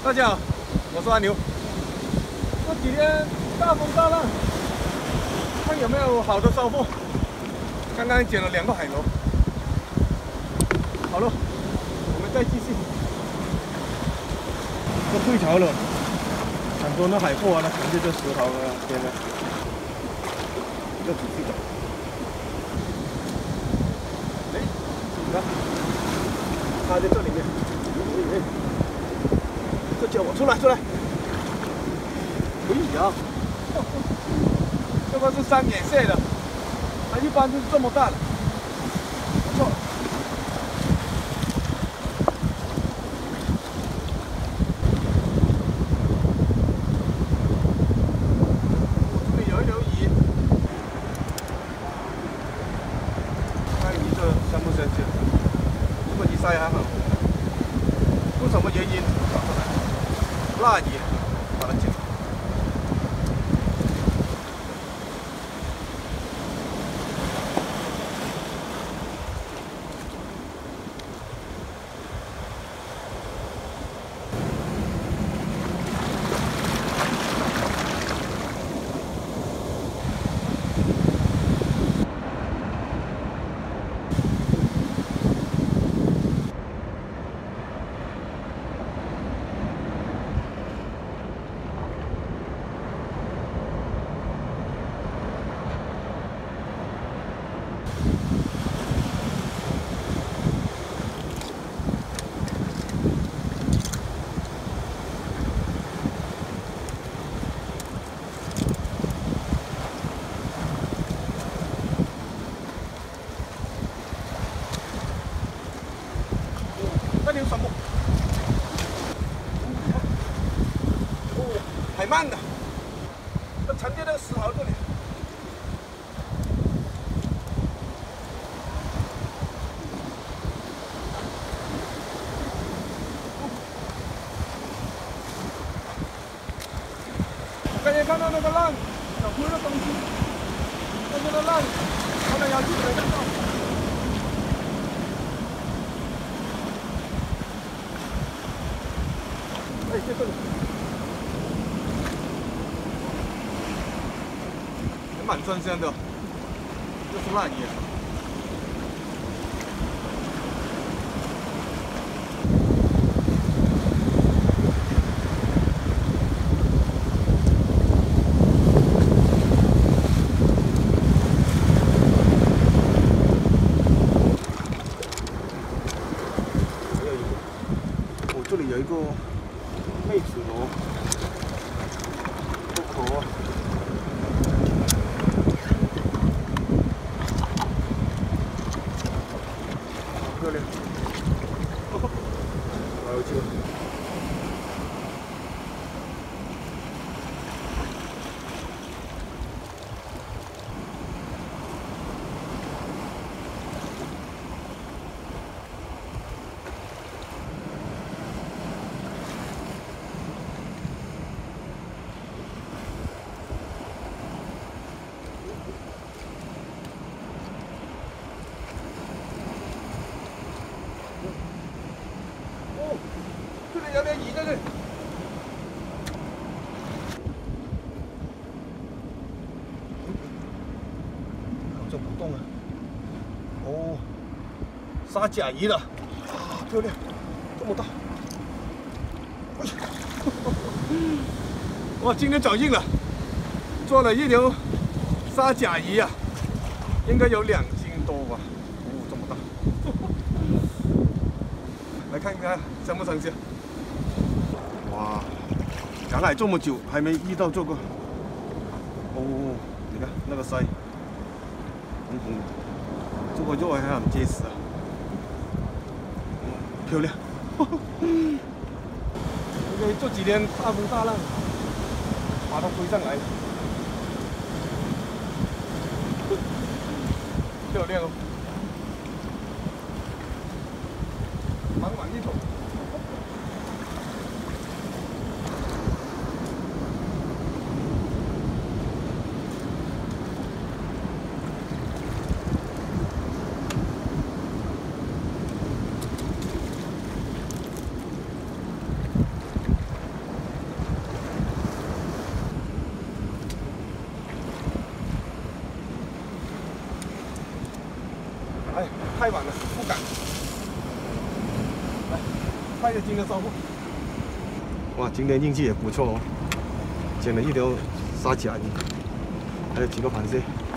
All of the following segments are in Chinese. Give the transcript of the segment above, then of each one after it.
大家好，我是阿牛。这几天大风大浪，看有没有好的收获。刚刚捡了2个海螺。好了，我们再继续。这退潮了，很多那海货啊，它藏在这石头边呢。要仔细找。哎，你看，它在这里面。这叫我出来！哎呀，这个是3眼蟹的，它一般就是这么大的，不错。这里有一条鱼，看鱼这香不香气？如果你晒还好，不什么原因找出来？辣鱼，把它捡。那里有什么？哦，海鳗的，它沉在那个石头这里。刚才看到那个浪，小推的东西，那个浪，它那要去没看到。哎，在这里，还蛮新鲜的，这是辣鱼。这里有一个妹子螺，不可啊！漂亮，好有趣。这里有条鱼在这里。好像不动了。哦，沙甲鱼了，啊，漂亮，这么大。哇，今天找硬了，做了一条沙甲鱼啊，应该有2斤多吧。哦，这么大。来看看香不香鲜？哇，赶海这么久还没遇到这个。哦，你看那个鳃，红红的，这个肉还很结实啊。漂亮。因为这几天大风大浪，把它推上来了。漂亮哦。满满一桶。 太晚了，不敢。来，拍个金的招呼。哇，今天运气也不错哦，捡了一条沙甲鱼，还有几个螃蟹，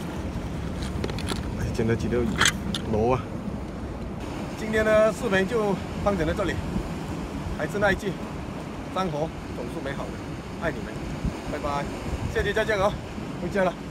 还捡了几条螺啊。今天的视频就放整到这里，还是那一句，生活总是美好的，爱你们，拜拜，下期再见哦，回家了。